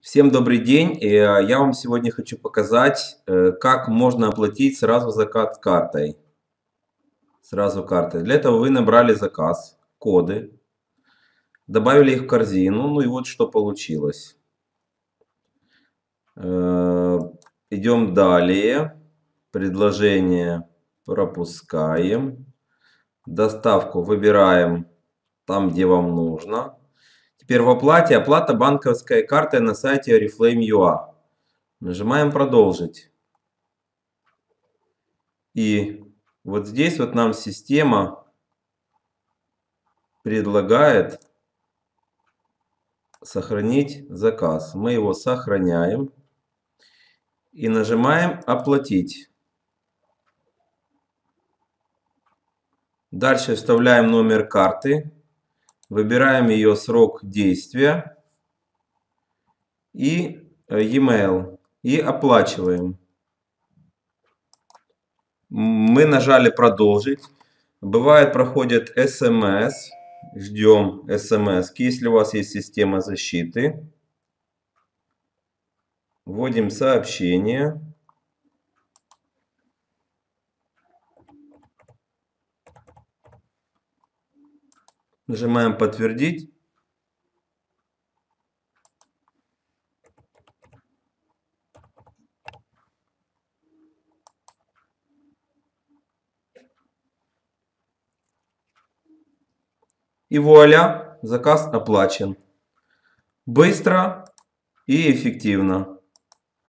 Всем добрый день. Я вам сегодня хочу показать, как можно оплатить сразу заказ картой. Сразу картой. Для этого вы набрали заказ, коды, добавили их в корзину. Ну и вот что получилось. Идем далее. Предложение пропускаем. Доставку выбираем там, где вам нужно. Теперь в оплате. Оплата банковской картой на сайте Oriflame.ua. Нажимаем «Продолжить». И вот здесь вот нам система предлагает сохранить заказ. Мы его сохраняем и нажимаем «Оплатить». Дальше вставляем номер карты, выбираем ее срок действия и e-mail и оплачиваем. Мы нажали «Продолжить». Бывает, проходит СМС. Ждем СМС. Если у вас есть система защиты, вводим сообщение. Нажимаем «Подтвердить». И вуаля, заказ оплачен. Быстро и эффективно.